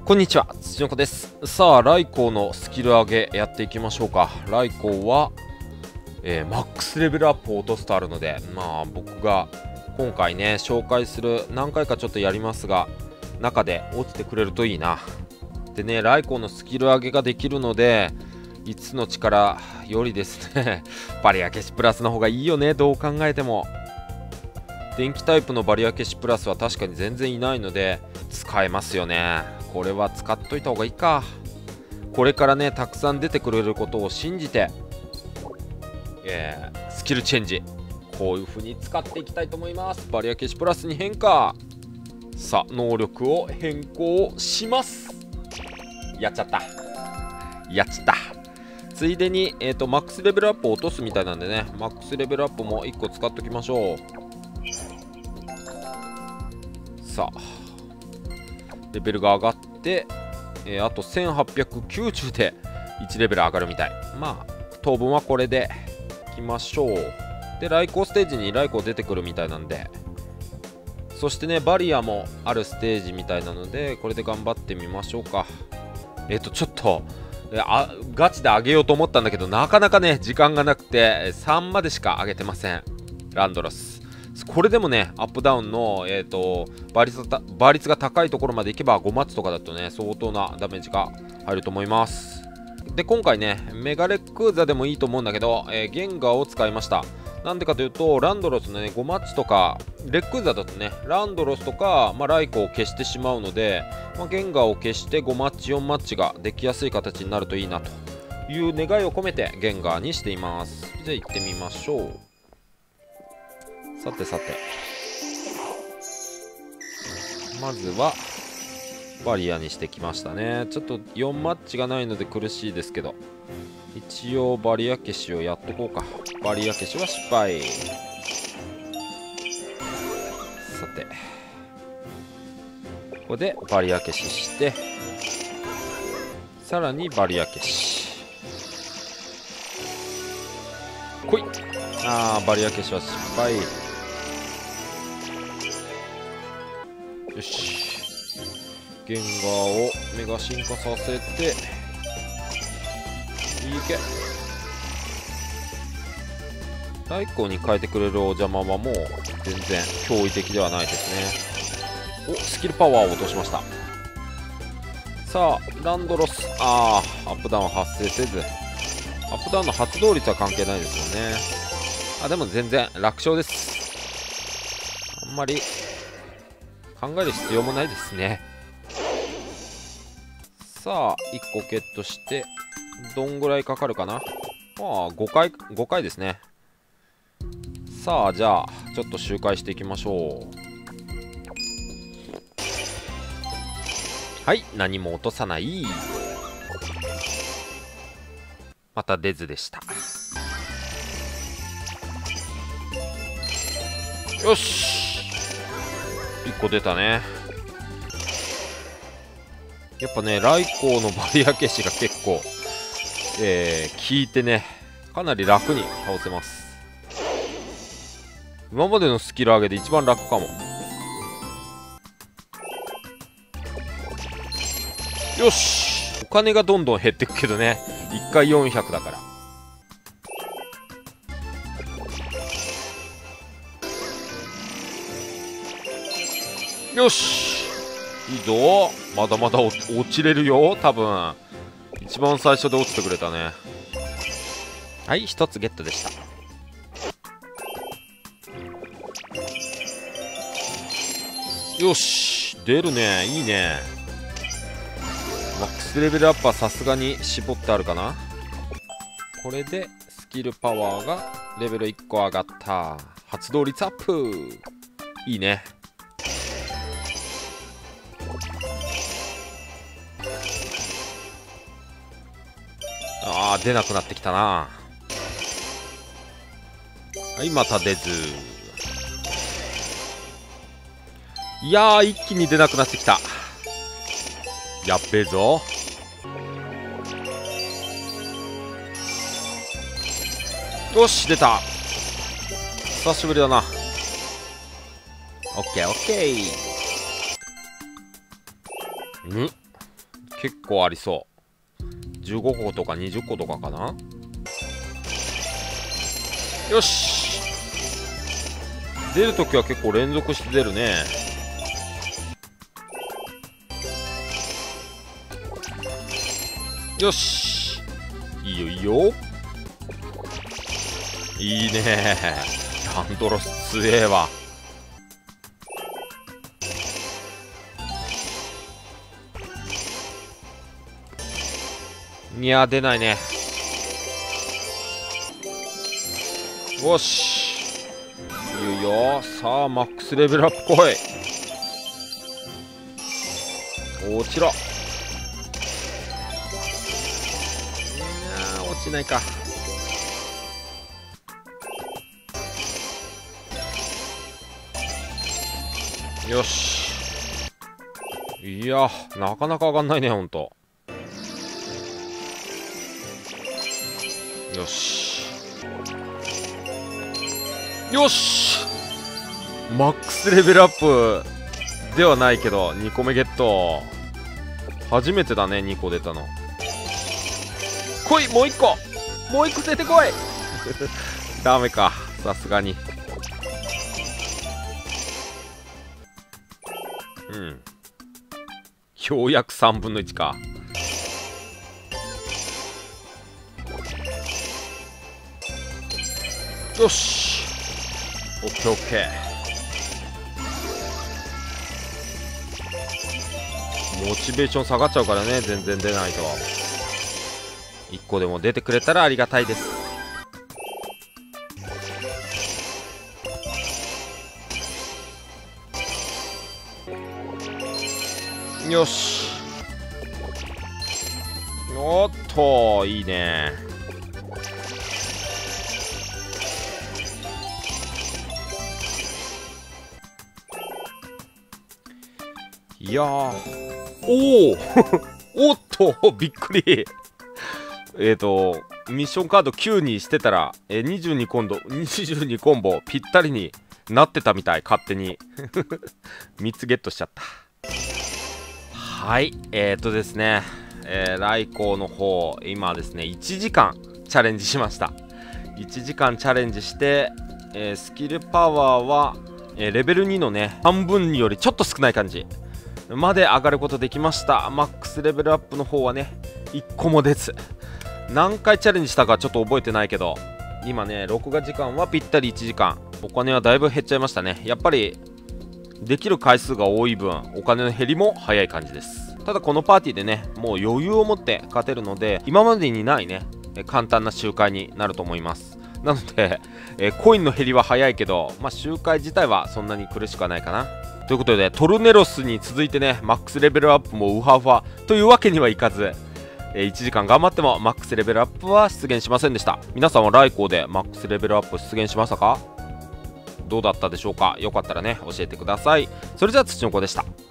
こんにちは、土の子です。さあ、ライコーのスキル上げやっていきましょうか。ライコーは、マックスレベルアップを落とすとあるので、僕が今回ね、紹介する、何回かちょっとやりますが、中で落ちてくれるといいな。でね、ライコーのスキル上げができるので、5つの力よりですね、バリア消しプラスの方がいいよね、どう考えても。電気タイプのバリア消しプラスは確かに全然いないので、使えますよね。これは使っといた方がいいか。これからね、たくさん出てくれることを信じて、スキルチェンジ、こういう風に使っていきたいと思います。バリア消しプラスに変化。さあ、能力を変更します。やっちゃった。やっちゃった。ついでに、マックスレベルアップを落とすみたいなんでね、マックスレベルアップも1個使っときましょう。さあ、レベルが上がって、あと1890で1レベル上がるみたい。当分はこれでいきましょう。で、来光ステージに来光出てくるみたいなんで、そしてね、バリアもあるステージみたいなので、これで頑張ってみましょうか。ちょっとガチで上げようと思ったんだけど、なかなかね、時間がなくて、3までしか上げてません。ランドロス。これでもね、アップダウンの、倍率が高いところまでいけば、5マッチとかだとね、相当なダメージが入ると思います。で、今回ね、メガレックーザでもいいと思うんだけど、ゲンガーを使いました。なんでかというと、ランドロスのね、5マッチとか、レックーザだとね、ランドロスとか、ライコを消してしまうので、ゲンガーを消して5マッチ、4マッチができやすい形になるといいなという願いを込めて、ゲンガーにしています。じゃあ行ってみましょう。さてさて、まずはバリアにしてきましたね。ちょっと4マッチがないので苦しいですけど、一応バリア消しをやっとこうか。バリア消しは失敗。さて、ここでバリア消しして、さらにバリア消し、来い。バリア消しは失敗。よし、ゲンガーをメガ進化させて、いけ。ライコに変えてくれるお邪魔はもう全然驚異的ではないですね。スキルパワーを落としました。さあ、ランドロス、アップダウン発生せず、アップダウンの発動率は関係ないですよね。でも全然楽勝です。あんまり考える必要もないですね。さあ、1個ゲットして、どんぐらいかかるかな。5回ですね。さあ、じゃあ、ちょっと周回していきましょう。はい、何も落とさない。また出ずでした。よし、1個出たね。やっぱね、ライコーのバリア消しが結構、効いてね、かなり楽に倒せます。今までのスキル上げで一番楽かも。よし、お金がどんどん減ってくけどね、1回400だから。よし、いいぞ。まだまだ落ちれるよ、多分。一番最初で落ちてくれたね。はい、1つゲットでした。よし、出るね、いいね。マックスレベルアップはさすがに絞ってあるかな。これでスキルパワーがレベル1個上がった。発動率アップ。いいね。出なくなってきたな。はい、また出ず。いやー、一気に出なくなってきた。やっべえぞ。よし、出た。久しぶりだな。オッケーオッケー。 結構ありそう。15個とか20個とかかな。よし、出るときは結構連続して出るね。よし、いいよいいよ。いいね。ランドロス強えわ。いや出ないね。よし、いいよ。さあマックスレベルアップ来い。落ちろ。落ちないか。よし、いやなかなか上がんないねほんと。よしよし、マックスレベルアップではないけど2個目ゲット。初めてだね2個出たの。来い、もう1個、もう1個出てこい。ダメか、さすがに。うん、ようやく3分の1か。よし、オッケーオッケー。モチベーション下がっちゃうからね、全然出ないと。1個でも出てくれたらありがたいです。よし、おっといいね。いやー、おおおっとびっくり。ミッションカード9にしてたら、22コンボぴったりになってたみたい、勝手に。3つゲットしちゃった。はい、ですね、来光の方、今ですね、1時間チャレンジしました。1時間チャレンジして、スキルパワーは、レベル2のね、半分よりちょっと少ない感じまで上がることできました。マックスレベルアップの方はね、1個も出ず。何回チャレンジしたかちょっと覚えてないけど、今ね、録画時間はぴったり1時間。お金はだいぶ減っちゃいましたね。やっぱり、できる回数が多い分、お金の減りも早い感じです。ただこのパーティーでね、もう余裕を持って勝てるので、今までにないね、簡単な周回になると思います。なので、コインの減りは早いけど、まあ、周回自体はそんなに苦しくはないかな。ということで、トルネロスに続いてね、マックスレベルアップもウハウハというわけにはいかず、1時間頑張ってもマックスレベルアップは出現しませんでした。皆さんは来光でマックスレベルアップ出現しましたか？どうだったでしょうか？よかったらね、教えてください。それじゃあ、土の子でした。